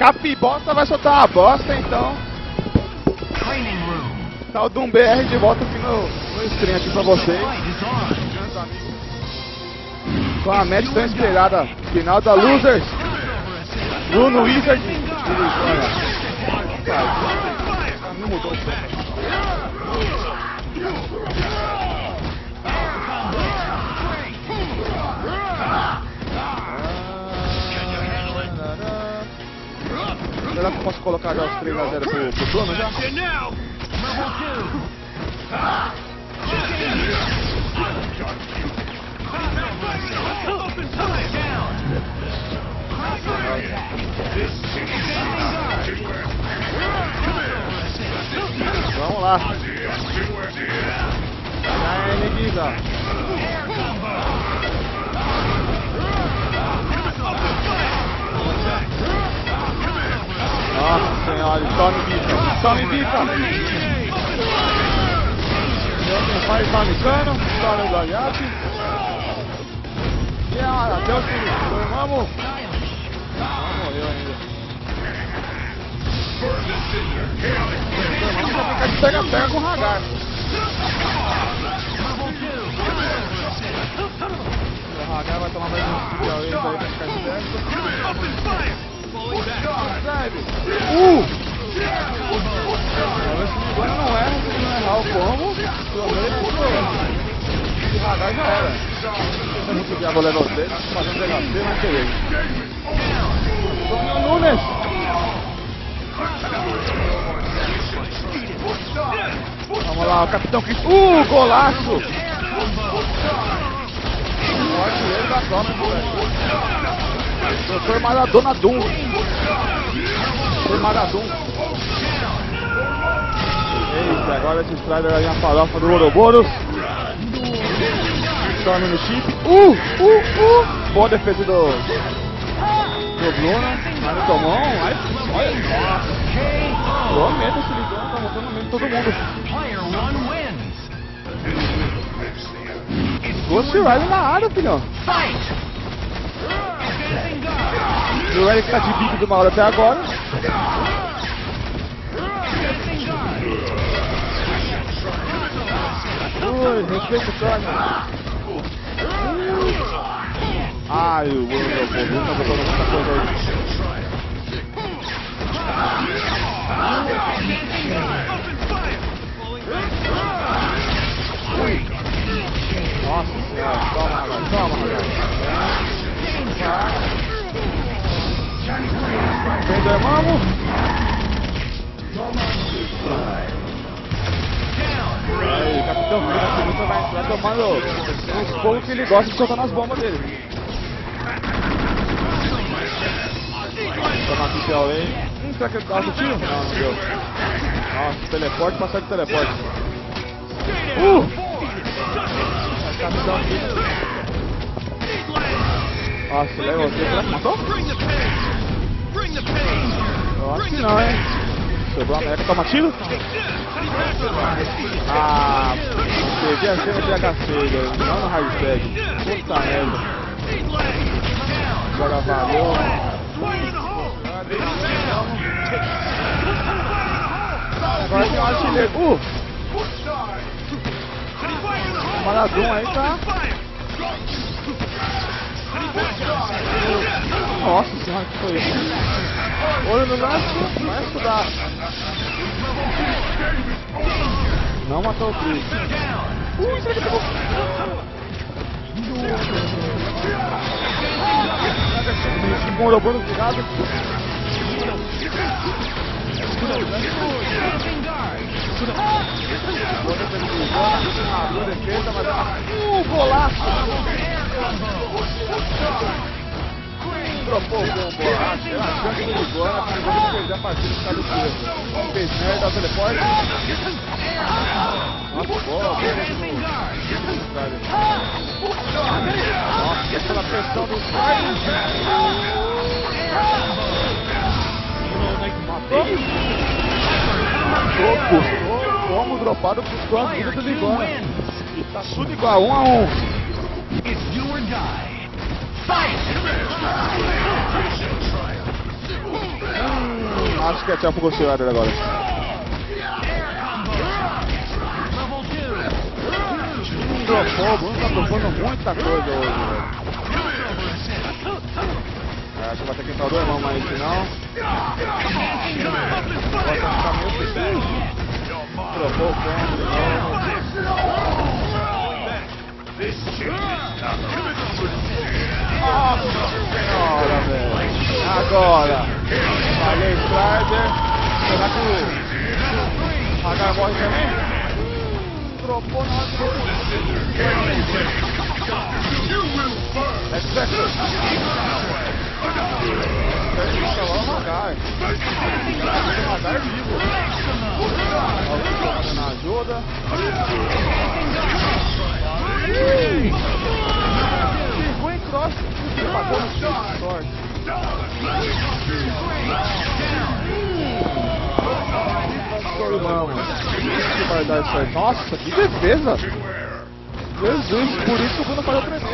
Capibota vai soltar uma bosta, então. Tá o Doom BR de volta aqui no stream aqui pra vocês. Com a match tão esperada, final da Losers. Bruno Wizard. Não mudou. Será que eu posso colocar já os 3-0 pro Bruno já? Vamos lá. Aí, neguinha. Nossa senhora, tome bica. Faz Famicano, estoura o Goliath. E até o time, vamos. Não morreu ainda. Vamos ficar de pega-pega com o Hagar. O Hagar vai tomar mais um kill aí pra ficar de perto. Agora não erra, se não errar o combo, pelo menos o Hagar já era. Eu não subir a goleira dele, fazendo DHC, mas peguei. Antônio Nunes! Vamos lá, o Capitão Chris. Golaço! O artilheiro da tropa, velho. Doutor Maradona Doom. Doutor Maradona. Eita, agora esse Strider aí na farofa do Ouroboros. Storm no chip. Boa defesa do Bruno. Mas não tomou. Olha. Boa meta esse Ligão. Tá montando no meio de todo mundo. Ghost Rider na área, filhão. O Eric tá de bico de uma hora até agora. Respeita o Storm. Ai, o Bruno tá botando muita coisa aí. Nossa senhora, toma, Dermamos. Aí, Capitão Frio vai tomando os fogos que ele gosta de soltar nas bombas dele. Toma aqui pela lane. Será que ele dá outro tiro? Não deu. Nossa, teleporte, passar de teleporte. Capitão aqui. Nossa, leva você. Será que matou? Eu acho que não, hein? Sobrou a Mecha, toma tiro? Peguei a cena de HC, velho. Não no hashtag. Puta merda. Agora valeu. Agora tem um artilheiro. O Maradona aí tá. Nossa senhora, que foi isso? Olho no lance, vai estudar. Não matou o Chris. Será que pegou? Com o Ouroboros ligado. Boa defesa, mas golaço! Dropou o combo, a chance do Iguana, que ele perder a partida por causa do peso. Fez merda, o teleporte. Nossa, boa, nossa, aquela pressão do Matou, como dropado por sua vida do Ligona. E tá tudo igual, 1 a 1. Acho que é tempo pro Shredder agora. Dropou, o Bruno tá dropando muita coisa hoje, velho. Acho que vai ter que entrar o irmão, mas se não... Vai ficar meio pesado. Dropou o combo de novo. Nossa senhora, velho. Agora. Falei, Slider. Será que o Hagar morre também? Dropou na hora do Expected. Agora o Hagar. O Hagar vivo. Alguém na ajuda. Ficou em cross. Pagou no chão. Sorte. Que vai dar isso aí? Nossa, que defesa! Jesus, por isso que o Bruno falou tremer.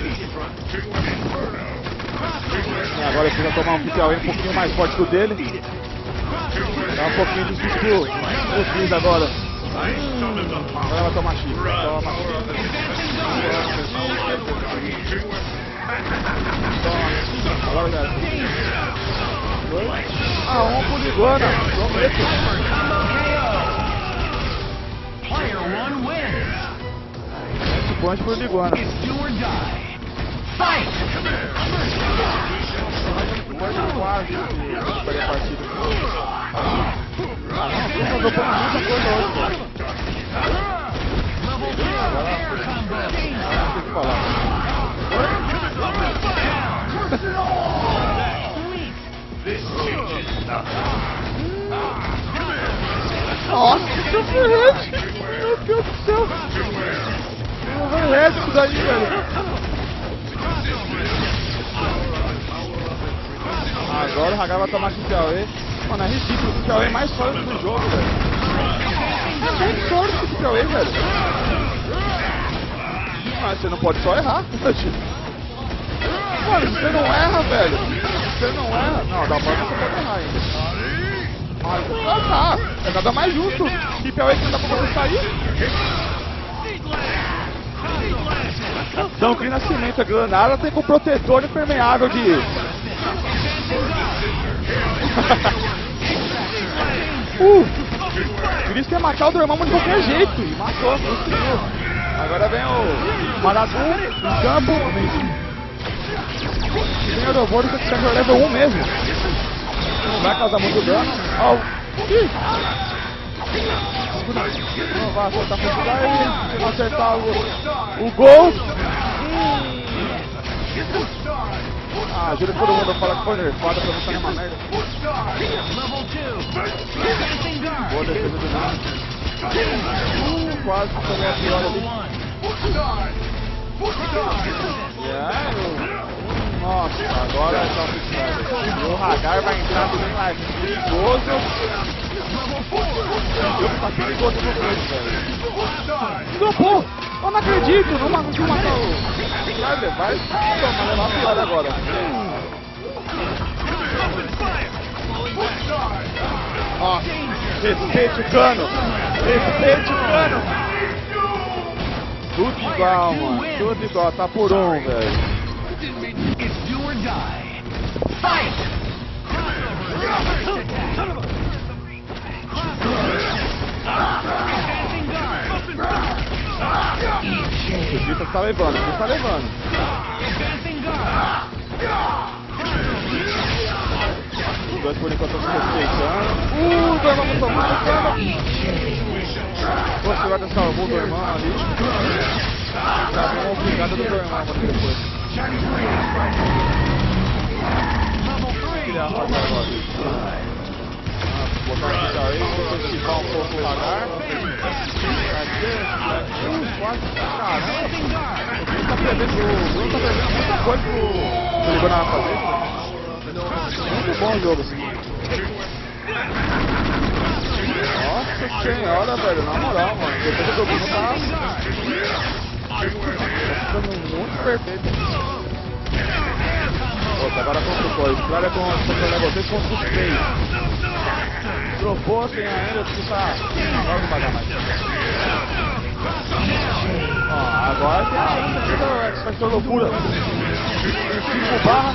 Agora ele precisa tomar um PTAE um pouquinho mais forte que o dele. Dá um pouquinho de susto no Chris agora. Agora vai tomar chifre. Toma chifre. Agora já. Ah, um por Liguana. Prometo. Player 1 wins. Ponte por Liguana. It's do or die. Fight! Quase para a partida. Ah, não, eu tô pondo muita coisa hoje, cara. Agora, tem que falar. Nossa, que overhead! Meu Deus do céu! Overhead isso daí, velho! Agora o Hagar vai tomar esse PTAE. Mano, é ridículo, o PTAE mais sólido do jogo, velho. É muito sólido esse PTAE, velho. Mas você não pode só errar. Mano, se você não erra, velho. Se você não erra. Não, da forma você pode errar ainda. Mas tá. É nada mais justo. Que PTAE que não dá pra você sair. Então, que nascimento, a granada tem com protetor impermeável de. Por isso que ia matar o Dormammu de qualquer jeito. E matou, conseguiu. Agora vem o Maradu em campo. Vem o Doutor que é level 1 mesmo. Não vai causar muito dano. Ó, não vai acertar com isso daí. Se não acertar o gol. Ah, juro que todo mundo fala que foi nerfada pra não ficar numa merda. Boa defesa do Nano. Quase que tomou a pior ali. Nossa, agora é só o Hagar vai entrar bem mais perigoso. Tá perigoso no jogo, velho. Dropou! Eu não acredito, não matou o... Vai tomar, levar a pior agora. Ó, respeite o cano! Respeite o cano! Tudo igual, mano. Tudo igual, tá por um, velho. It's do or die. Fight! O Vita tá levando, ele tá levando. Os dois por enquanto estão se respeitando. O Dormammu tomando cano. Você vai salvou o Dormammu ali. Tá bom, obrigado do Dormammu depois. Queria fazer agora. Botar aqui aí, vou esquivar um pouco o Hagar. Quase, caramba. O Bruno tá perdendo muita coisa pro Liguana fazer. Muito bom o jogo assim. Nossa senhora, velho, na moral, mano. Depois do Bruno tá ficando muito perfeito. Agora complicou, a história com o level 3 contra os 3. Dropou, tem ainda, precisa... Agora não vai dar mais. Ó, agora tem a X-Factor loucura. 5 barra.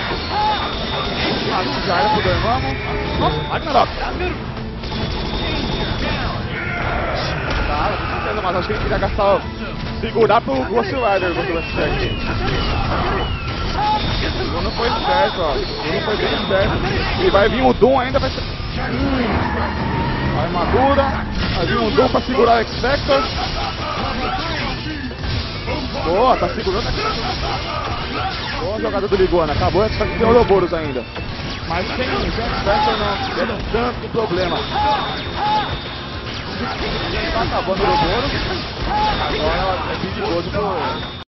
Aqui já era pro Dormammu. Nossa, Ragnarok. Tá, com certeza, mas acho que ele queria gastar... Segurar pro Ghost Rider, você vai ser aqui. O não foi certo, ó. O não foi bem certo. E vai vir o Doom ainda, vai ser... A armadura. Vai vir o Doom pra segurar o X-Factor. Boa, tá segurando aqui. Boa jogada do Ligona. Acabou, só que tem o Ouroboros ainda. Mas sem o X-Factor não teve tanto problema. Tá acabando o Ouroboros. Agora é perigoso pro...